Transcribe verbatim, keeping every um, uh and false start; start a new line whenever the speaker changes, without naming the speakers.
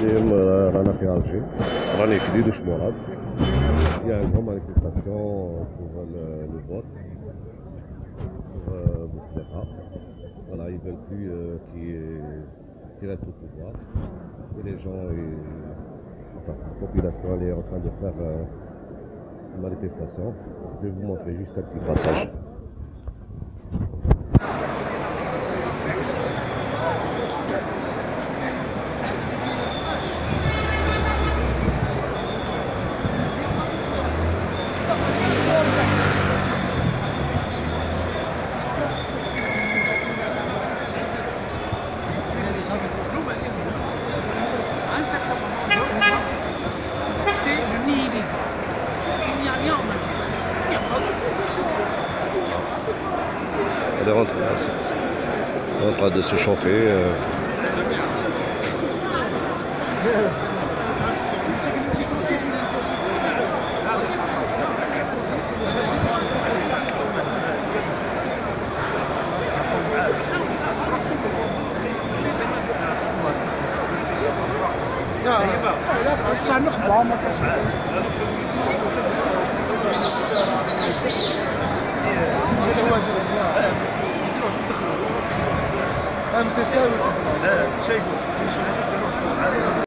اليوم رانا في الجي، راني في ديدوش مراد. Il y a une grande manifestation pour le, le vote pour euh, Bouteflika. Voilà, ils veulent plus euh, qu'il reste au pouvoir. Et les gens, et, enfin, la population, elle est en train de faire euh, une manifestation. Je vais vous montrer juste un petit passage.
Un certain moment, c'est le nihilisme. Il n'y a rien en nature. Il n'y a pas de solution. Il n'y a pas de...
Elle est rentrée, là, c'est ça. Elle est en train de se chauffer. Euh...
أنت ساوي شايفه